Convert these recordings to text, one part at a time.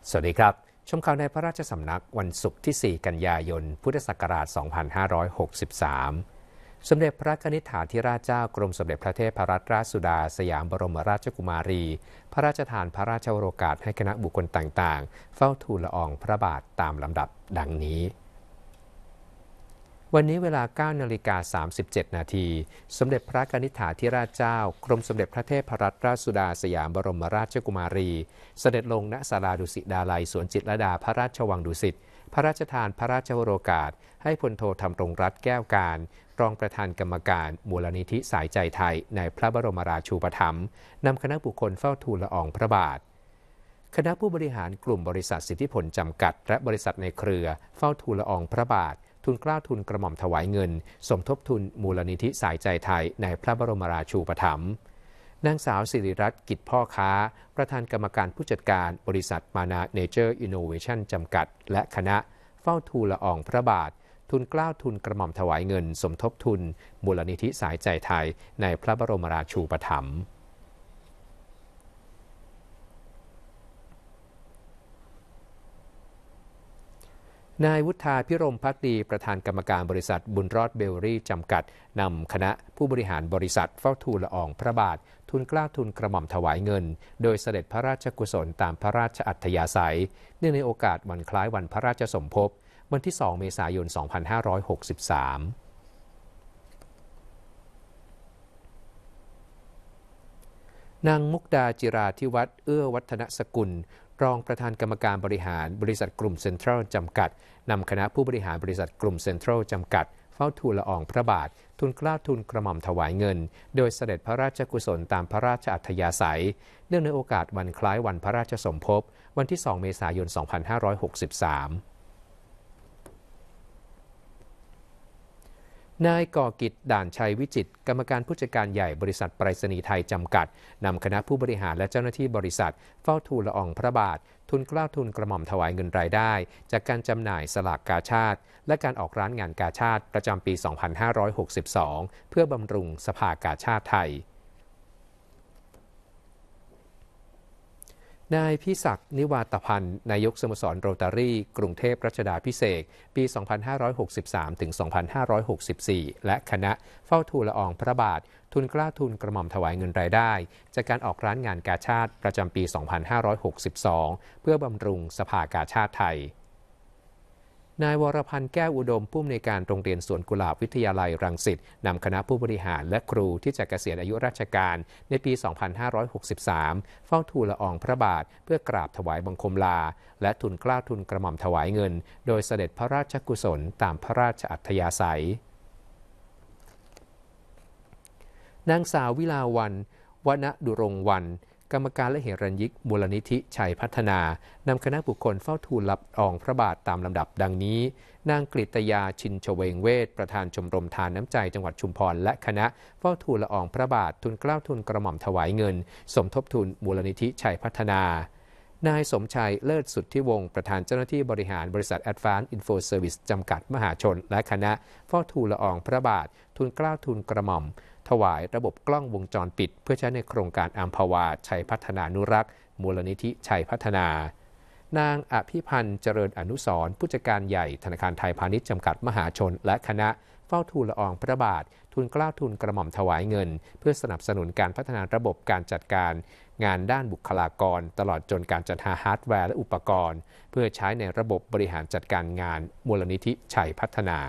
สวัสดีครับชมข่าวในพระราชสำนักวันศุกร์ที่ 4 กันยายน พุทธศักราช 2563 สมเด็จพระนิธิถาธิราชเจ้ากรมสมเด็จพระเทพรัตนราชสุดาสยามบรมราชกุมารีพระราชทานพระราชโอกาสให้คณะบุคคลต่างๆเฝ้าทูลละอองพระบาทตามลำดับดังนี้วันนี้เวลา 9:37 นาทีสมเด็จพระนิธิถาธิราชเจ้ากรมสมเด็จพระเทพรัตนราชสุดาสยามบรมราชกุมารีเสด็จลงณศาลาดุสิตดาลัยสวนจิตรลดาพระราชวังดุสิตพระราชทานพระราชโอกาสให้พลโทธำรงรัตน์แก้วการรองประธานกรรมการมูลนิธิสายใจไทยในพระบรมราชูปถัมภ์นำคณะบุคคลเฝ้าทูลละอองพระบาทคณะผู้บริหารกลุ่มบริษัทสิทธิผลจำกัดและบริษัทในเครือเฝ้าทูลละอองพระบาททุนเกล้าทุนกระหม่อมถวายเงินสมทบทุนมูลนิธิสายใจไทยในพระบรมราชูปถัมภ์นางสาวสิริรัตน์กิจพ่อค้าประธานกรรมการผู้จัดการบริษัทมานาเนเจอร์อินโนเวชั่นจำกัดและคณะเฝ้าทูลละอองพระบาททุนเกล้าทุนกระหม่อมถวายเงินสมทบทุนมูลนิธิสายใจไทยในพระบรมราชูปถัมภ์นายวุฒาพิรมภักดีประธานกรรมการบริษัทบุญรอดเบลรี่จำกัดนำคณะผู้บริหารบริษัทเฝ้าทูลละอองพระบาททุนเกล้าทุนกระหม่อมถวายเงินโดยเสด็จพระราชกุศลตามพระราชอัธยาศัยเนื่องในโอกาสวันคล้ายวันพระราชสมภพวันที่ 2 เมษายน 2563นางมุกดาจิราธิวัฒน์เอื้อวัฒนสกุลรองประธานกรรมการบริหารบริษัทกลุ่มเซ็นทรัลจำกัดนำคณะผู้บริหารบริษัทกลุ่มเซ็นทรัลจำกัดเฝ้าทูลละอองพระบาททุนเกล้าทุนกระหม่อมถวายเงินโดยเสด็จพระราชกุศลตามพระราชอัธยาศัยเนื่องในโอกาสวันคล้ายวันพระราชสมภพวันที่ 2 เมษายน 2563นายก่อกิจด่านชัยวิจิตรกรรมการผู้จัดการใหญ่บริษัทไปรษณีย์ไทยจำกัดนำคณะผู้บริหารและเจ้าหน้าที่บริษัทเฝ้าทูลละอองพระบาททุนเกล้าทุนกระหม่อมถวายเงินรายได้จากการจำหน่ายสลากกาชาดและการออกร้านงานกาชาดประจำปี 2562 เพื่อบำรุงสภากาชาดไทยนายพิศักดิ์นิวาตพันธ์นายกสโมสรโรตารี่กรุงเทพรัชดาภิเษกปี 2563 ถึง 2564 และคณะเฝ้าทูลละอองพระบาททุนเกล้าทุนกระหม่อมถวายเงินรายได้จากการออกร้านงานกาชาดประจำปี 2562 เพื่อบำรุงสภากาชาดไทยนายวรพันธ์แก้วอุดมผู้อำนวยการโรงเรียนสวนกุหลาบวิทยาลัยรังสิตนำคณะผู้บริหารและครูที่จะเกษียณอายุราชการในปี 2563 เฝ้าทูลละอองพระบาทเพื่อกราบถวายบังคมลาและทุนเกล้าทุนกระหม่อมถวายเงินโดยเสด็จพระราชกุศลตามพระราชอัธยาศัยนางสาววิลาวันวณดุรงค์วรรณกรรมการและเหรัญยิกมูลนิธิชัยพัฒนานำคณะบุคคลเฝ้าทูลละอองพระบาทตามลำดับดังนี้นางกฤตยาชินเฉวงเวทประธานชมรมทานน้ำใจจังหวัดชุมพรและคณะเฝ้าทูลละอองพระบาททุนเกล้าทุนกระหม่อมถวายเงินสมทบทุนมูลนิธิชัยพัฒนานายสมชัยเลิศสุทธิวงศ์ประธานเจ้าหน้าที่บริหารบริษัท Advanced Info Service จำกัดมหาชนและคณะเฝ้าทูลละอองพระบาททุนเกล้าทุนกระหม่อมถวายระบบกล้องวงจรปิดเพื่อใช้ในโครงการอัมพวาชัยพัฒนานุรักษ์มูลนิธิชัยพัฒนานางอภิพันธ์เจริญอนุสรณ์ผู้จัดการใหญ่ธนาคารไทยพาณิชย์จำกัดมหาชนและคณะเฝ้าทูลละอองพระบาททุนเกล้าทุนกระหม่อมถวายเงินเพื่อสนับสนุนการพัฒนาระบบการจัดการงานด้านบุคลากรตลอดจนการจัดหาฮาร์ดแวร์และอุปกรณ์เพื่อใช้ในระบบบริหารจัดการงานมูลนิธิชัยพัฒนา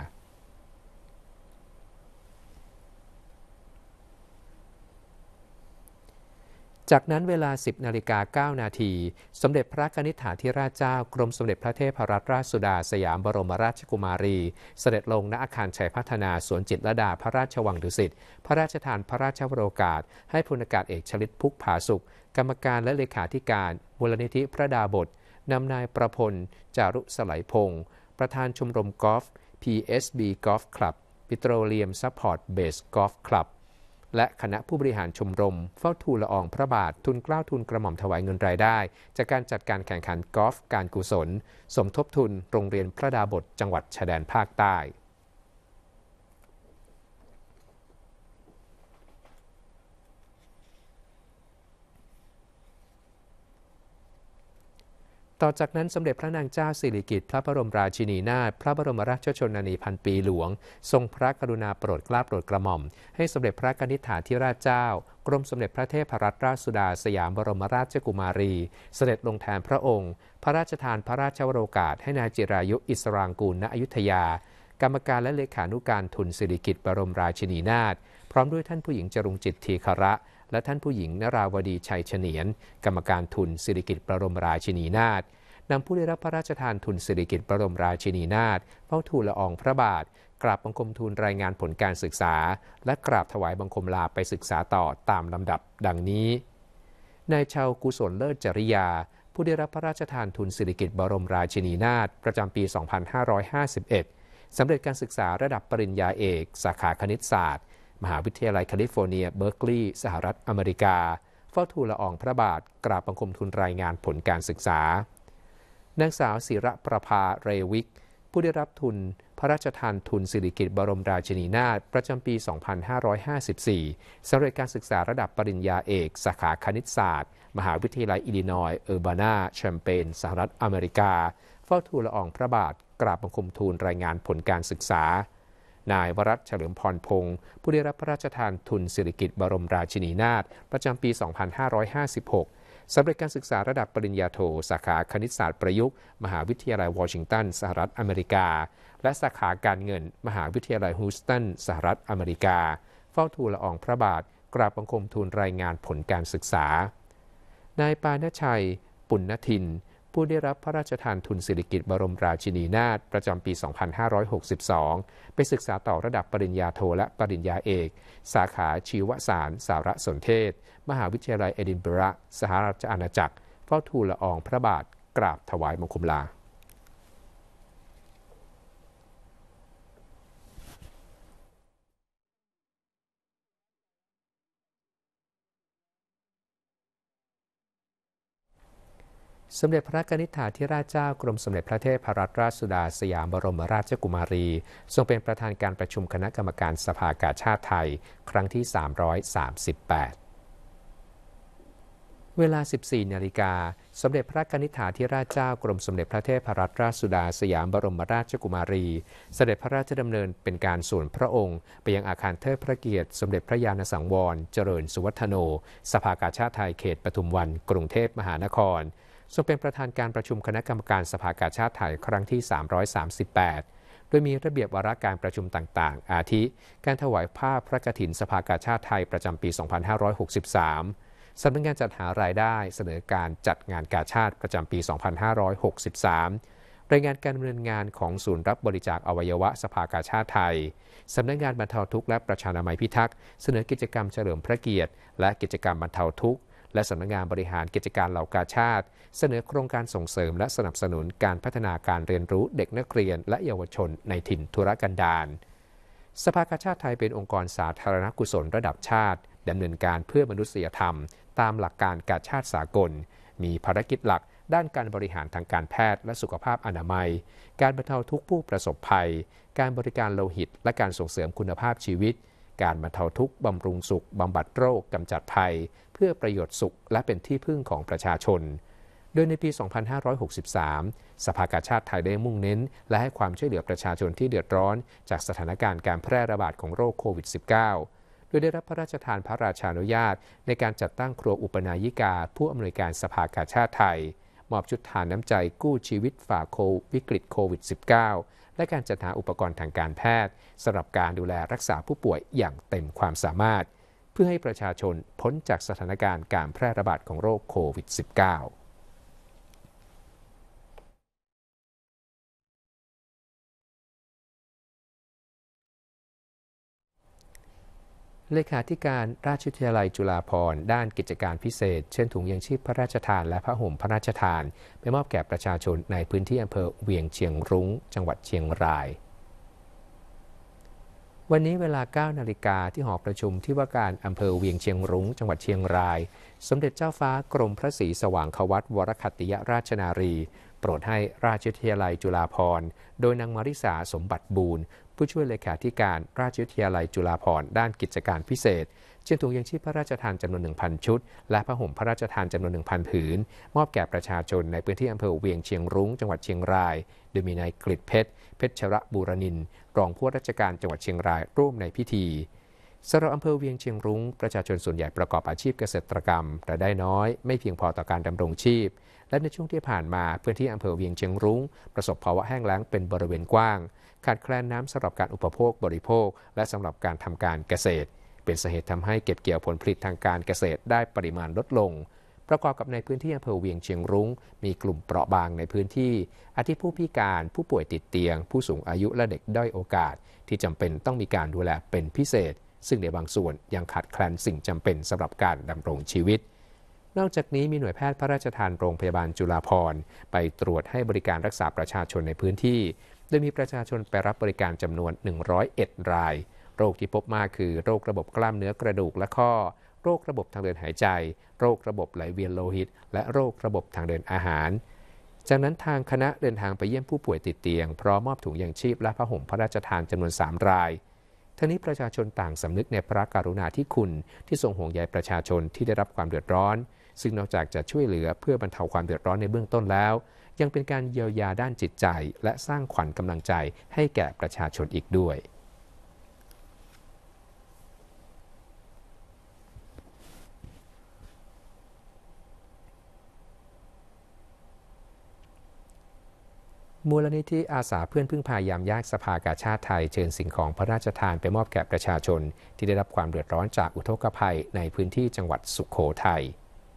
จากนั้นเวลา 10:09 นาทีสมเด็จพระนิธิถาธิราชเจ้ากรมสมเด็จพระเทพรัตนราชสุดาสยามบรมราชกุมารีเสด็จลงณอาคารชัยพัฒนาสวนจิตรลดาพระราชวังดุสิตพระราชทานพระราชโอกาสให้พลอากาศเอกชลิตพุกผาสุขกรรมการและเลขาธิการมูลนิธิพระดาบทนำนายประพลจารุสไลพงศ์ประธานชมรมกอล์ฟ PSB Golf Club Petroleum Support Base Golf Clubและคณะผู้บริหารชมรมเฝ้าทูลละอองพระบาททุนเกล้าทุนกระหม่อมถวายเงินรายได้จากการจัดการแข่งขันกอล์ฟการกุศลสมทบทุนโรงเรียนพระดาบทจังหวัดชายแดนภาคใต้ต่อจากนั้นสมเด็จพระนางเจ้าสิริกิติ์พระบรมราชินีนาถพระบรมราชชนนีพันปีหลวงทรงพระกรุณาโปรดเกล้าโปรดกระหม่อมให้สมเด็จพระนิธิฐาธิราชเจ้ากรมสมเด็จพระเทพรัตนราชสุดาสยามบรมราชกุมารีเสด็จลงแทนพระองค์พระราชทานพระราชวโรกาสให้นายจิรายุอิสรางกูลณอยุธยากรรมการและเลขานุการทุนสิริกิติ์บรมราชินีนาถพร้อมด้วยท่านผู้หญิงจรุงจิตทีคระและท่านผู้หญิงนราวดีชัยเฉนียนกรรมการทุนสิริกิติ์บรมราชินีนาถนำผู้ได้รับพระราชทานทุนสิริกิติ์บรมราชินีนาถเฝ้าทูลละอองพระบาทกราบบังคมทูลรายงานผลการศึกษาและกราบถวายบังคมลาไปศึกษาต่อตามลำดับดังนี้นายชาวกุศลเลิศจริยาผู้ได้รับพระราชทานทุนสิริกิติ์บรมราชินีนาถประจำปี 2551 สำเร็จการศึกษาระดับปริญญาเอกสาขาคณิตศาสตร์มหาวิทยาลัยแคลิฟอร์เนียเบิร์กลีย์สหรัฐอเมริกาเฝ้าทูลละอองพระบาทกราบบังคมทูลรายงานผลการศึกษานางสาวศิระประภาเรวิกผู้ได้รับทุนพระราชทานทุนสิริกิติ์บรมราชินีนาถประจำปี 2554 สำเร็จการศึกษาระดับปริญญาเอกสาขาคณิตศาสตร์มหาวิทยาลัยอิลลินอยส์เออร์บานาแชมเปญสหรัฐอเมริกาเฝ้าทูลละอองพระบาทกราบบังคมทูลรายงานผลการศึกษานายวรัตน์เฉลิมพรพงศ์ผู้ได้รับพระราชทานทุนสิริกิติ์บรมราชินีนาถประจำปี 2556 สำเร็จการศึกษาระดับปริญญาโทสาขาคณิตศาสตร์ประยุกต์มหาวิทยาลัยวอชิงตันสหรัฐอเมริกาและสาขาการเงินมหาวิทยาลัยฮูสตันสหรัฐอเมริกาเฝ้าทูลละอองพระบาทกราบบังคมทูลรายงานผลการศึกษานายปานชัยปุณณทินผู้ได้รับพระราชทานทุนสิริกิติ์บรมราชินีนาถประจำปี 2562 ไปศึกษาต่อระดับปริญญาโทและปริญญาเอกสาขาชีวสารสารสนเทศมหาวิทยาลัยเอดินบะระสหราชอาณาจักรเฝ้าทูลละอองพระบาทกราบถวายบังคมลาสมเด็จพระนิธิฐาธิราชเจ้ากรมสมเด็จพระเทพรัตนราชสุดาสยามบรมราชกุมารีทรงเป็นประธานการประชุมคณะกรรมการสภากาชาดไทยครั้งที่ 338 เวลา 14 นาฬิกาสมเด็จพระนิธิฐาธิราชเจ้ากรมสมเด็จพระเทพรัตนราชสุดาสยามบรมราชกุมารีเสด็จพระราชดำเนินเป็นการส่วนพระองค์ไปยังอาคารเทิดพระเกียรติสมเด็จพระญาณสังวรเจริญสุวัฒโนสภากาชาดไทยเขตปทุมวันกรุงเทพมหานครทรงเป็นประธานการประชุมคณะกรรมการสภากาชาดไทยครั้งที่ 338 โดยมีระเบียบวาระการประชุมต่างๆอาทิการถวายผ้าพระกฐินสภากาชาดไทยประจำปี 2563 สำนักงานจัดหารายได้เสนอการจัดงานกาชาดประจำปี 2563 รายงานการดำเนินงานของศูนย์รับบริจาคอวัยวะสภากาชาดไทยสำนักงานบรรเทาทุกข์และประชานามัยพิทักษ์เสนอกิจกรรมเฉลิมพระเกียรติและกิจกรรมบรรเทาทุกข์และสำนักงานบริหารกิจการเหล่ากาชาดเสนอโครงการส่งเสริมและสนับสนุนการพัฒนาการเรียนรู้เด็กนักเรียนและเยาวชนในถิ่นทุรกันดารสภากาชาดไทยเป็นองค์กรสาธารณกุศลระดับชาติดำเนินการเพื่อมนุษยธรรมตามหลักการกาชาดสากลมีภารกิจหลักด้านการบริหารทางการแพทย์และสุขภาพอนามัยการบรรเทาทุกข์ผู้ประสบภัยการบริการโลหิตและการส่งเสริมคุณภาพชีวิตการบรรเทาทุกข์บำรุงสุขบำบัดโรคกำจัดภัยเพื่อประโยชน์สุขและเป็นที่พึ่งของประชาชนโดยในปี 2563 สภากาชาดไทยได้มุ่งเน้นและให้ความช่วยเหลือประชาชนที่เดือดร้อนจากสถานการณ์การแพร่ระบาดของโรคโควิด -19 โดยได้รับพระราชทานพระราชานุญาตในการจัดตั้งครัวอุปนายิกาผู้อำนวยการสภากาชาดไทยมอบชุดทานน้ำใจกู้ชีวิตฝ่าวิกฤตโควิด -19 และการจัดหาอุปกรณ์ทางการแพทย์สำหรับการดูแลรักษาผู้ป่วยอย่างเต็มความสามารถเพื่อให้ประชาชนพ้นจากสถานการณ์การแพร่ระบาดของโรคโควิด -19เลขาธิการราชวิทยาลัยจุฬาภรณ์ด้านกิจการพิเศษเช่นถุงยังชีพพระราชทานและผ้าห่มพระราชทานไปมอบแก่ประชาชนในพื้นที่อำเภอเวียงเชียงรุ้งจังหวัดเชียงรายวันนี้เวลา 9 นาฬิกาที่หอประชุมที่ว่าการอำเภอเวียงเชียงรุ้งจังหวัดเชียงรายสมเด็จเจ้าฟ้ากรมพระศรีสว่างควัตรวรคัตติยราชนารีโปรดให้ราชวิทยาลัยจุฬาภรณ์โดยนางมาริสาสมบัติบูรณ์ผู้ช่วยเลขาธิการราชวิทยาลัยจุฬาภรณ์ด้านกิจการพิเศษเช่นถุงยังชีพพระราชทานจำนวน 1,000 ชุดและผ้าห่มพระราชทานจำนวน 1,000 ผืนมอบแก่ประชาชนในพื้นที่อำเภอเวียงเชียงรุ้งจังหวัดเชียงรายโดยมีนายกฤษเพชรบูรณินทร์รองผู้ว่าราชการจังหวัดเชียงรายร่วมในพิธีสำหรับอำเภอเวียงเชียงรุ้งประชาชนส่วนใหญ่ประกอบอาชีพเกษตรกรรมรายได้น้อยไม่เพียงพอต่อการดำรงชีพและในช่วงที่ผ่านมาพื้นที่อำเภอเวียงเชียงรุ้งประสบภาวะแห้งแล้งเป็นบริเวณกว้างขาดแคลนน้ำสำหรับการอุปโภคบริโภคและสำหรับการทำการเกษตรเป็นสาเหตุทำให้เก็บเกี่ยวผลผลิตทางการเกษตรได้ปริมาณลดลงประกอบกับในพื้นที่อำเภอเวียงเชียงรุ้งมีกลุ่มเปราะบางในพื้นที่อาทิผู้พิการผู้ป่วยติดเตียงผู้สูงอายุและเด็กด้อยโอกาสที่จำเป็นต้องมีการดูแลเป็นพิเศษซึ่งในบางส่วนยังขาดแคลนสิ่งจำเป็นสำหรับการดำรงชีวิตนอกจากนี้มีหน่วยแพทย์พระราชทานโรงพยาบาลจุฬาภรณ์ไปตรวจให้บริการรักษาประชาชนในพื้นที่โดยมีประชาชนไปรับบริการจำนวน101รายโรคที่พบมากคือโรคระบบกล้ามเนื้อกระดูกและข้อโรคระบบทางเดินหายใจโรคระบบไหลเวียนโลหิตและโรคระบบทางเดินอาหารจากนั้นทางคณะเดินทางไปเยี่ยมผู้ป่วยติดเตียงพร้อมมอบถุงยางชีพและผ้าห่มพระราชทานจำนวน3รายทั้งนี้ประชาชนต่างสำนึกในพระกรุณาธิคุณที่ทรงห่วงใยประชาชนที่ได้รับความเดือดร้อนซึ่งนอกจากจะช่วยเหลือเพื่อบรรเทาความเดือดร้อนในเบื้องต้นแล้วยังเป็นการเยียวยาด้านจิตใจและสร้างขวัญกำลังใจให้แก่ประชาชนอีกด้วยมูลนิธิอาสาเพื่อนพึ่งพายามยากสภากาชาดไทยเชิญสิ่งของพระราชทานไปมอบแก่ประชาชนที่ได้รับความเดือดร้อนจากอุทกภัยในพื้นที่จังหวัดสุโขทัย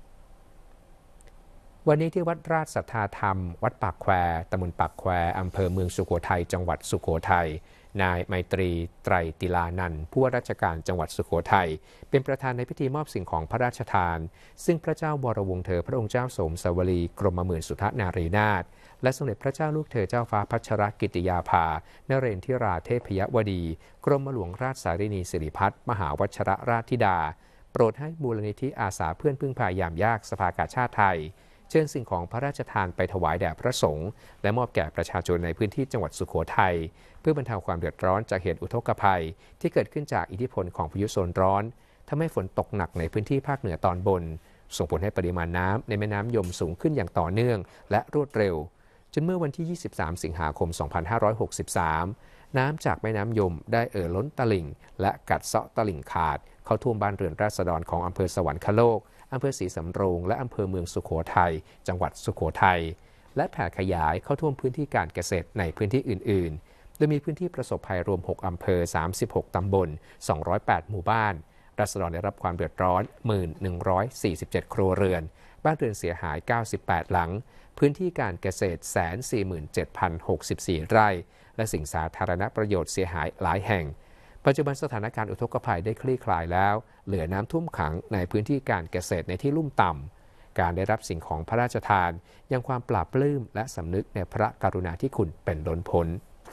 วันนี้ที่วัดราชสัทธาธรรมวัดปากแควตำบลปากแควอำเภอเมืองสุโขทัยจังหวัดสุโขทัยนายไมตรีไตรติลานันท์ผู้ว่าราชการจังหวัดสุโขทัยเป็นประธานในพิธีมอบสิ่งของพระราชทานซึ่งพระเจ้าวรวงศ์เธอพระองค์เจ้าสมสวลีกรมหมื่นสุทนารีนาถและสมเด็จพระเจ้าลูกเธอเจ้าฟ้าพัชรกิติยาภานเรนทิราเทพยวดีกรมหลวงราชสารินีสิริพัฒน์มหาวชรราชธิดาโปรดให้มูลนิธิอาสาเพื่อนพึ่งพายามยากสภากาชาดไทยเชิญสิ่งของพระราชทานไปถวายแด่พระสงฆ์และมอบแก่ประชาชนในพื้นที่จังหวัดสุโขทัยเพื่อบรรเทาความเดือดร้อนจากเหตุอุทกภัยที่เกิดขึ้นจากอิทธิพลของพายุโซนร้อนทำให้ฝนตกหนักในพื้นที่ภาคเหนือตอนบนส่งผลให้ปริมาณน้ำในแม่น้ำยมสูงขึ้นอย่างต่อเนื่องและรวดเร็วจนเมื่อวันที่23สิงหาคม2563น้ำจากแม่น้ำยมได้ล้นตลิ่งและกัดเซาะตลิ่งขาดเข้าท่วมบ้านเรือนราษฎรของอำเภอสวรรคโลกอำเภอศรีสำโรงและอำเภอเมืองสุโขทัยจังหวัดสุโขทัยและแผ่ขยายเข้าท่วมพื้นที่การเกษตรในพื้นที่อื่นๆโดยมีพื้นที่ประสบภัยรวม6อำเภอ36ตำบล208หมู่บ้านราษฎรได้รับความเดือดร้อน 11,147 ครัวเรือนบ้านเรือนเสียหาย98หลังพื้นที่การเกษตร 147,064 ไร่และสิ่งสาธารณประโยชน์เสียหายหลายแห่งปัจจุบันสถานการณ์อุทกภัยได้คลี่คลายแล้วเหลือน้ำท่วมขังในพื้นที่การเกษตรในที่ลุ่มต่ำการได้รับสิ่งของพระราชทานยังความปลาบปลื้มและสำนึกในพระกรุณาธิคุณเป็นล้นพ้น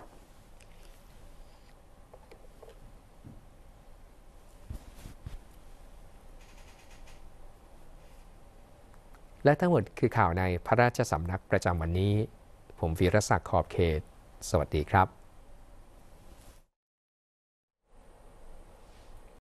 และทั้งหมดคือข่าวในพระราชสำนักประจำวันนี้ผมวีรศักดิ์ขอบเขตสวัสดีครับ